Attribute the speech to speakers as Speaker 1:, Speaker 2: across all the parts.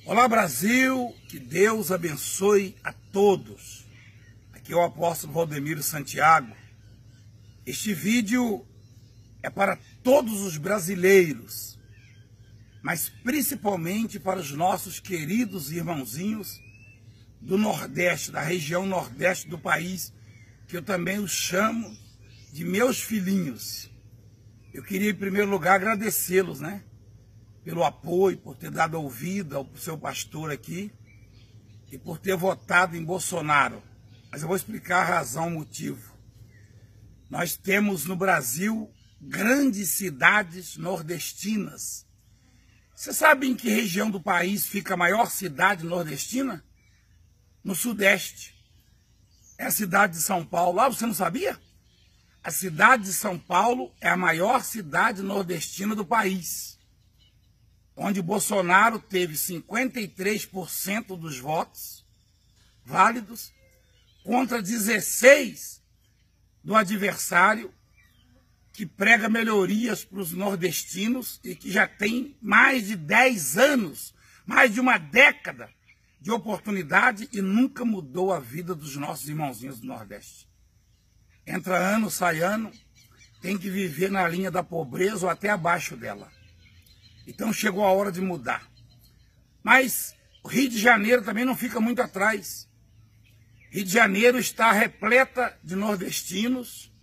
Speaker 1: Olá, Brasil, que Deus abençoe a todos. Aqui é o apóstolo Valdemiro Santiago. Este vídeo é para todos os brasileiros, mas principalmente para os nossos queridos irmãozinhos do Nordeste, da região Nordeste do país, que eu também os chamo de meus filhinhos. Eu queria, em primeiro lugar, agradecê-los, pelo apoio, por ter dado ouvido ao seu pastor aqui e por ter votado em Bolsonaro. Mas eu vou explicar a razão, o motivo. Nós temos no Brasil grandes cidades nordestinas. Você sabe em que região do país fica a maior cidade nordestina? No Sudeste. É a cidade de São Paulo. Ah, você não sabia? A cidade de São Paulo é a maior cidade nordestina do país, onde Bolsonaro teve 53% dos votos válidos contra 16% do adversário, que prega melhorias para os nordestinos e que já tem mais de 10 anos, mais de uma década de oportunidade e nunca mudou a vida dos nossos irmãozinhos do Nordeste. Entra ano, sai ano, tem que viver na linha da pobreza ou até abaixo dela. Então chegou a hora de mudar. Mas o Rio de Janeiro também não fica muito atrás. Rio de Janeiro está repleta de nordestinos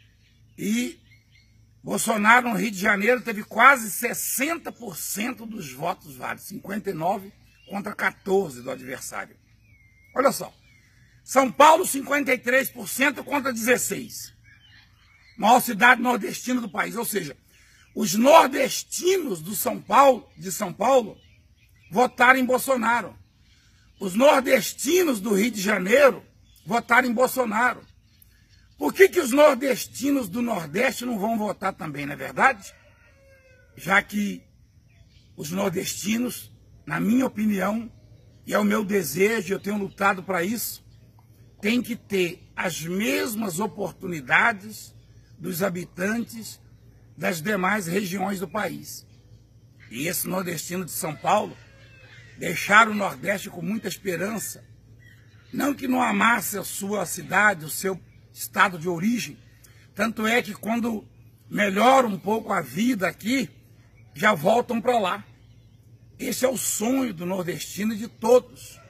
Speaker 1: e Bolsonaro no Rio de Janeiro teve quase 60% dos votos válidos, 59 contra 14 do adversário. Olha só, São Paulo 53% contra 16%. Maior cidade nordestina do país, ou seja, os nordestinos de São Paulo votaram em Bolsonaro. Os nordestinos do Rio de Janeiro votaram em Bolsonaro. Por que os nordestinos do Nordeste não vão votar também, não é verdade? Já que os nordestinos, na minha opinião, e é o meu desejo, eu tenho lutado para isso, têm que ter as mesmas oportunidades dos habitantes das demais regiões do país. E esse nordestino de São Paulo deixaram o Nordeste com muita esperança. Não que não amasse a sua cidade, o seu estado de origem. Tanto é que quando melhora um pouco a vida aqui, já voltam para lá. Esse é o sonho do nordestino e de todos.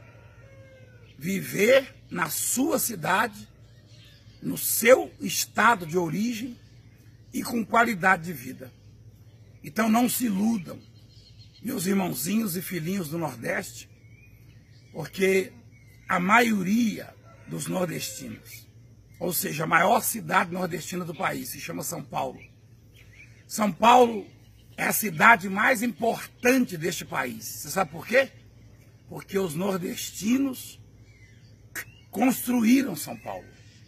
Speaker 1: Viver na sua cidade, no seu estado de origem e com qualidade de vida. Então não se iludam, meus irmãozinhos e filhinhos do Nordeste, porque a maioria dos nordestinos, ou seja, a maior cidade nordestina do país, se chama São Paulo. São Paulo é a cidade mais importante deste país. Você sabe por quê? Porque os nordestinos construíram São Paulo.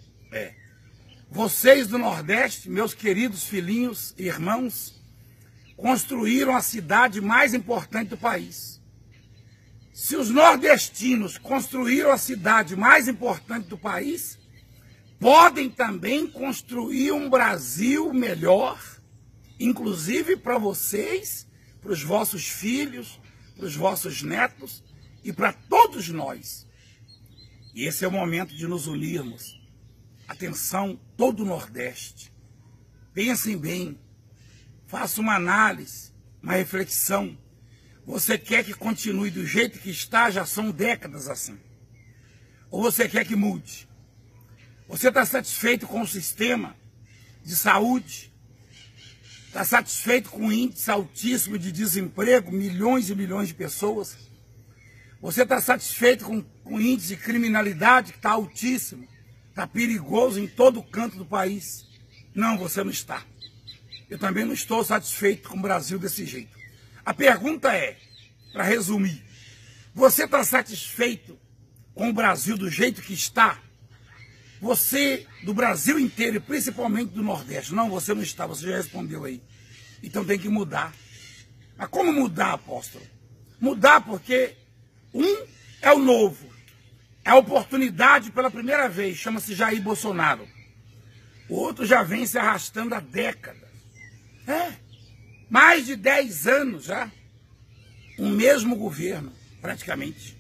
Speaker 1: Vocês do Nordeste, meus queridos filhinhos e irmãos, construíram a cidade mais importante do país. Se os nordestinos construíram a cidade mais importante do país, podem também construir um Brasil melhor, inclusive para vocês, para os vossos filhos, para os vossos netos e para todos nós. E esse é o momento de nos unirmos. Atenção, todo o Nordeste. Pensem bem, façam uma análise, uma reflexão. Você quer que continue do jeito que está? Já são décadas assim. Ou você quer que mude? Você está satisfeito com o sistema de saúde? Está satisfeito com o índice altíssimo de desemprego, milhões e milhões de pessoas? Você está satisfeito com o índice de criminalidade que está altíssimo? Está perigoso em todo canto do país? Não, você não está. Eu também não estou satisfeito com o Brasil desse jeito. A pergunta é, para resumir, você está satisfeito com o Brasil do jeito que está? Você, do Brasil inteiro, e principalmente do Nordeste, não, você não está, você já respondeu aí. Então tem que mudar. Mas como mudar, apóstolo? Mudar porque é o novo. É a oportunidade pela primeira vez, chama-se Jair Bolsonaro. O outro já vem se arrastando há décadas. Mais de 10 anos já. O mesmo governo. praticamente.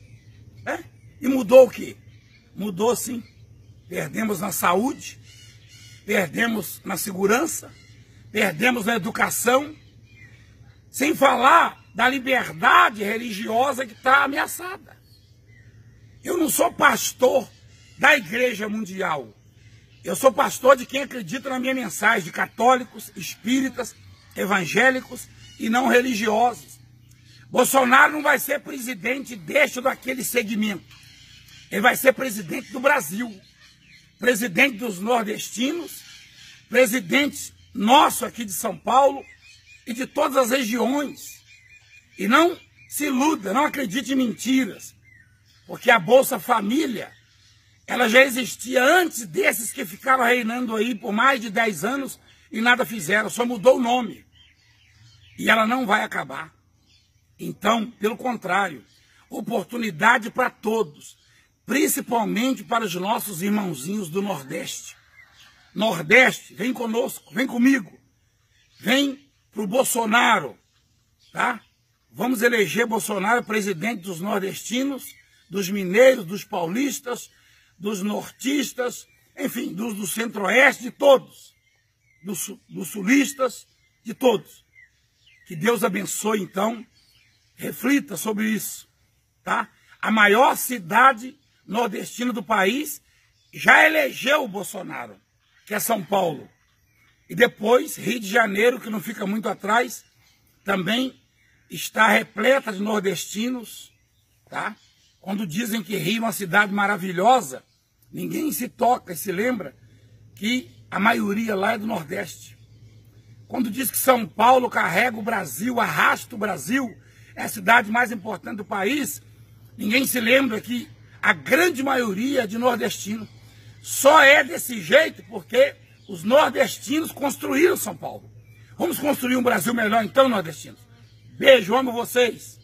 Speaker 1: E mudou o quê? Mudou sim. Perdemos na saúde, perdemos na segurança, perdemos na educação, sem falar da liberdade religiosa que está ameaçada. Eu não sou pastor da Igreja Mundial. Eu sou pastor de quem acredita na minha mensagem, de católicos, espíritas, evangélicos e não religiosos. Bolsonaro não vai ser presidente daquele segmento. Ele vai ser presidente do Brasil, presidente dos nordestinos, presidente nosso aqui de São Paulo e de todas as regiões. E não se iluda, não acredite em mentiras, porque a Bolsa Família, ela já existia antes desses que ficaram reinando aí por mais de 10 anos e nada fizeram, só mudou o nome. E ela não vai acabar. Então, pelo contrário, oportunidade para todos, principalmente para os nossos irmãozinhos do Nordeste. Nordeste, vem conosco, vem comigo, vem para o Bolsonaro, tá? Vamos eleger Bolsonaro presidente dos nordestinos, dos mineiros, dos paulistas, dos nortistas, enfim, do centro-oeste, de todos, dos sulistas, de todos. Que Deus abençoe, então, reflita sobre isso, tá? A maior cidade nordestina do país já elegeu o Bolsonaro, que é São Paulo. E depois, Rio de Janeiro, que não fica muito atrás, também está repleta de nordestinos, tá? Quando dizem que Rio é uma cidade maravilhosa, ninguém se toca e se lembra que a maioria lá é do Nordeste. Quando diz que São Paulo carrega o Brasil, arrasta o Brasil, é a cidade mais importante do país, ninguém se lembra que a grande maioria é de nordestino. Só é desse jeito porque os nordestinos construíram São Paulo. Vamos construir um Brasil melhor então, nordestinos? Beijo, amo vocês.